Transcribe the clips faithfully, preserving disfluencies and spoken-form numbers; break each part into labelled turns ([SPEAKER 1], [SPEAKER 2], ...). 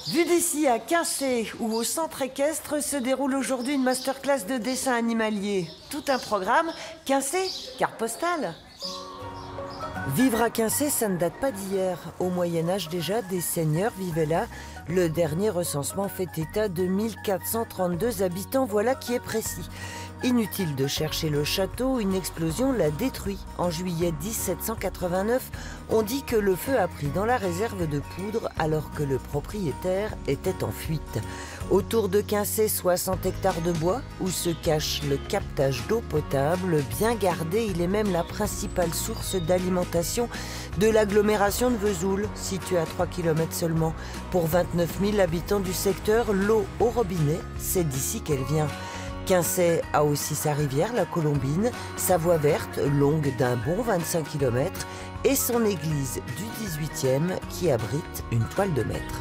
[SPEAKER 1] Vu d'ici à Quincé ou au centre équestre se déroule aujourd'hui une masterclass de dessin animalier. Tout un programme. Quincé, carte postale. Vivre à Quincé, ça ne date pas d'hier. Au Moyen-Âge déjà, des seigneurs vivaient là. Le dernier recensement fait état de mille quatre cent trente-deux habitants, voilà qui est précis. Inutile de chercher le château, une explosion l'a détruit. En juillet mille sept cent quatre-vingt-neuf, on dit que le feu a pris dans la réserve de poudre alors que le propriétaire était en fuite. Autour de Quincé, soixante hectares de bois où se cache le captage d'eau potable. Bien gardé, il est même la principale source d'alimentation de l'agglomération de Vesoul, située à trois kilomètres seulement. Pour vingt-neuf mille habitants du secteur, l'eau au robinet, c'est d'ici qu'elle vient. Quincé a aussi sa rivière, la Colombine, sa voie verte, longue d'un bon vingt-cinq kilomètres, et son église du dix-huitième qui abrite une toile de maître.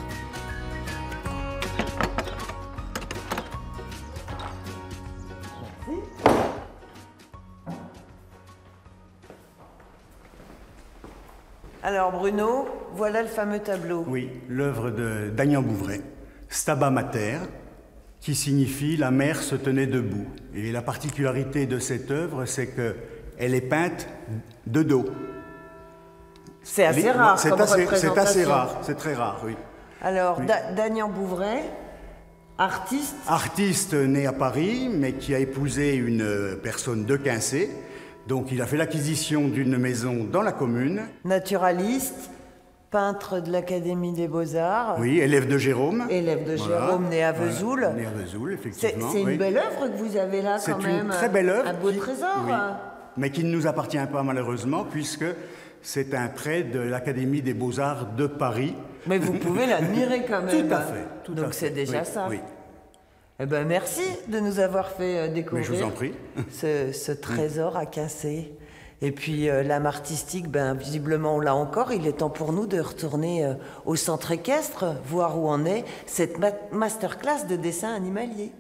[SPEAKER 1] Alors Bruno, voilà le fameux tableau.
[SPEAKER 2] Oui, l'œuvre de Dagnan Bouvray, Stabat Mater, qui signifie « la mer se tenait debout ». Et la particularité de cette œuvre, c'est qu'elle est peinte de dos.
[SPEAKER 1] C'est assez rare
[SPEAKER 2] C'est
[SPEAKER 1] comme
[SPEAKER 2] assez,
[SPEAKER 1] représentation.
[SPEAKER 2] c'est assez rare, c'est très rare, oui.
[SPEAKER 1] Alors,
[SPEAKER 2] oui.
[SPEAKER 1] Da Dagnan Bouvray, artiste.
[SPEAKER 2] Artiste né à Paris, mais qui a épousé une personne de Quincé. Donc il a fait l'acquisition d'une maison dans la commune.
[SPEAKER 1] Naturaliste, peintre de l'Académie des Beaux-Arts.
[SPEAKER 2] Oui, élève de Jérôme.
[SPEAKER 1] Élève de
[SPEAKER 2] Voilà.
[SPEAKER 1] Jérôme, né à Vesoul.
[SPEAKER 2] Voilà. Né à Vesoul, effectivement.
[SPEAKER 1] C'est une
[SPEAKER 2] oui.
[SPEAKER 1] belle œuvre que vous avez là quand même.
[SPEAKER 2] C'est une très belle œuvre.
[SPEAKER 1] Un beau
[SPEAKER 2] qui,
[SPEAKER 1] trésor.
[SPEAKER 2] Oui, mais qui ne nous appartient pas malheureusement, puisque c'est un prêt de l'Académie des Beaux-Arts de Paris.
[SPEAKER 1] Mais vous pouvez l'admirer quand même.
[SPEAKER 2] Tout à fait. Tout
[SPEAKER 1] Donc c'est déjà
[SPEAKER 2] oui,
[SPEAKER 1] ça.
[SPEAKER 2] Oui.
[SPEAKER 1] Eh ben merci de nous avoir fait découvrir
[SPEAKER 2] Mais je vous en prie.
[SPEAKER 1] ce, ce trésor à Quincé. Et puis euh, l'âme artistique, ben, visiblement on l'a encore. Il est temps pour nous de retourner euh, au centre équestre, voir où en est cette ma masterclass de dessin animalier.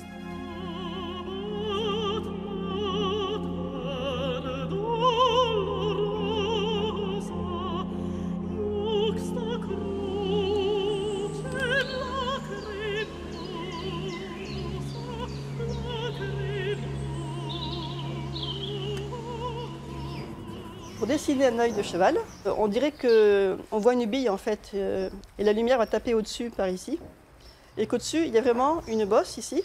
[SPEAKER 3] Pour dessiner un œil de cheval, on dirait qu'on voit une bille en fait, euh, et la lumière va taper au-dessus par ici. Et qu'au-dessus, il y a vraiment une bosse ici,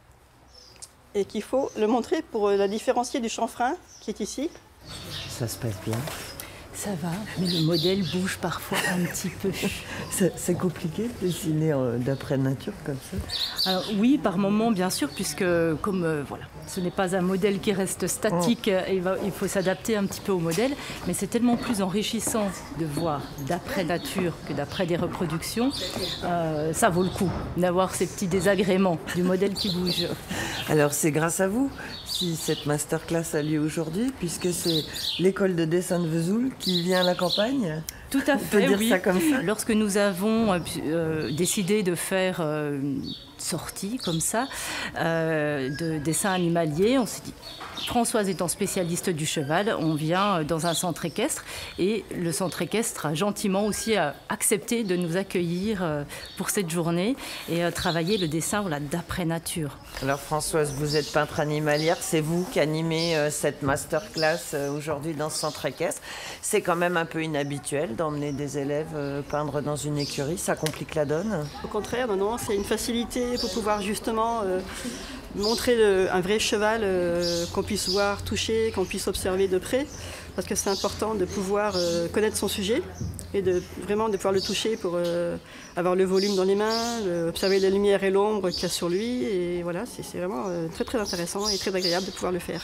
[SPEAKER 3] et qu'il faut le montrer pour la différencier du chanfrein qui est ici.
[SPEAKER 1] Ça se passe bien.
[SPEAKER 4] Ça va, mais le modèle bouge parfois un petit peu.
[SPEAKER 1] C'est compliqué de dessiner d'après nature comme ça?
[SPEAKER 4] Alors oui, par moment bien sûr, puisque comme euh, voilà, ce n'est pas un modèle qui reste statique, oh. il, va, il faut s'adapter un petit peu au modèle, mais c'est tellement plus enrichissant de voir d'après nature que d'après des reproductions. Euh, ça vaut le coup d'avoir ces petits désagréments du modèle qui bouge.
[SPEAKER 1] Alors c'est grâce à vous si cette masterclass a lieu aujourd'hui, puisque c'est l'école de dessin de Vesoul qui vient à la campagne.
[SPEAKER 4] Tout à fait,
[SPEAKER 1] On peut dire
[SPEAKER 4] oui.
[SPEAKER 1] ça comme ça.
[SPEAKER 4] Lorsque nous avons euh, décidé de faire euh, une sortie comme ça, euh, de dessin animalier, on s'est dit, Françoise étant spécialiste du cheval, on vient dans un centre équestre et le centre équestre a gentiment aussi accepté de nous accueillir pour cette journée et travailler le dessin voilà, d'après nature.
[SPEAKER 1] Alors Françoise, vous êtes peintre animalière, c'est vous qui animez euh, cette masterclass euh, aujourd'hui dans ce centre équestre. C'est quand même un peu inhabituel d'emmener des élèves euh, peindre dans une écurie, ça complique la donne?
[SPEAKER 3] Au contraire, non, non, c'est une facilité pour pouvoir justement euh, montrer le, un vrai cheval euh, qu'on puisse voir, toucher, qu'on puisse observer de près, parce que c'est important de pouvoir euh, connaître son sujet et de vraiment de pouvoir le toucher pour euh, avoir le volume dans les mains, le, observer la lumière et l'ombre qu'il y a sur lui, et voilà, c'est vraiment euh, très très intéressant et très agréable de pouvoir le faire.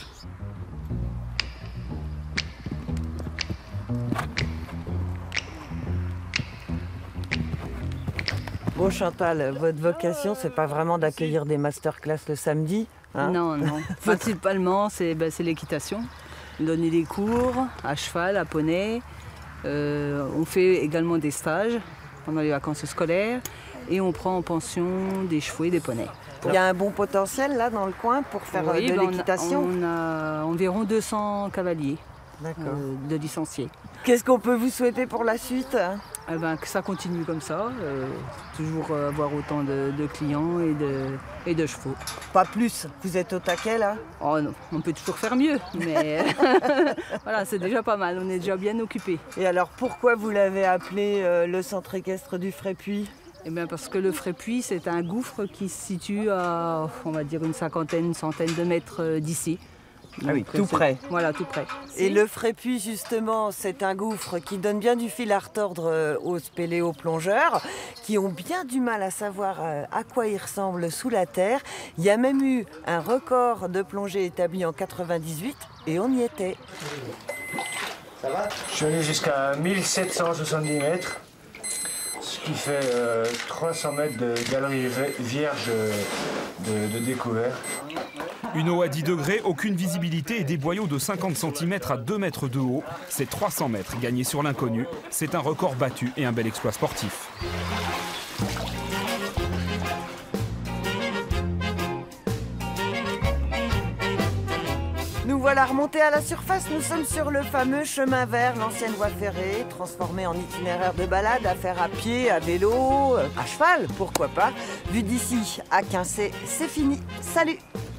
[SPEAKER 1] Bon Chantal, votre vocation, c'est pas vraiment d'accueillir des masterclass le samedi, hein?
[SPEAKER 5] Non, non. Principalement, c'est ben, l'équitation. Donner des cours à cheval, à poney. Euh, on fait également des stages pendant les vacances scolaires et on prend en pension des chevaux et des poneys.
[SPEAKER 1] Il y a un bon potentiel là dans le coin pour faire
[SPEAKER 5] oui,
[SPEAKER 1] de
[SPEAKER 5] ben
[SPEAKER 1] l'équitation?
[SPEAKER 5] On, a environ deux cents cavaliers euh, de licenciés.
[SPEAKER 1] Qu'est-ce qu'on peut vous souhaiter pour la suite?
[SPEAKER 5] eh ben, que ça continue comme ça, euh, toujours avoir autant de, de clients et de, et de chevaux.
[SPEAKER 1] Pas plus, vous êtes au taquet là?
[SPEAKER 5] Oh non, on peut toujours faire mieux, mais voilà, c'est déjà pas mal, on est déjà bien occupés.
[SPEAKER 1] Et alors pourquoi vous l'avez appelé euh, le centre équestre du Frépuy?
[SPEAKER 5] Eh bien parce que le Frépuy, c'est un gouffre qui se situe à, on va dire, une cinquantaine, une centaine de mètres d'ici.
[SPEAKER 1] Ah oui, tout près.
[SPEAKER 5] Voilà, tout près.
[SPEAKER 1] Et le Frépuy, justement, c'est un gouffre qui donne bien du fil à retordre aux spéléoplongeurs qui ont bien du mal à savoir à quoi il ressemble sous la terre. Il y a même eu un record de plongée établi en quatre-vingt-dix-huit et on y était.
[SPEAKER 6] Ça va? Je suis allé jusqu'à mille sept cent soixante-dix mètres, ce qui fait euh, trois cents mètres de galerie vierge de, de découvert.
[SPEAKER 7] Une eau à dix degrés, aucune visibilité et des boyaux de cinquante centimètres à deux mètres de haut. C'est trois cents mètres gagnés sur l'inconnu. C'est un record battu et un bel exploit sportif.
[SPEAKER 1] Nous voilà remontés à la surface, nous sommes sur le fameux chemin vert, l'ancienne voie ferrée, transformée en itinéraire de balade à faire à pied, à vélo, à cheval, pourquoi pas. Vu d'ici à Quincé, c'est fini. Salut!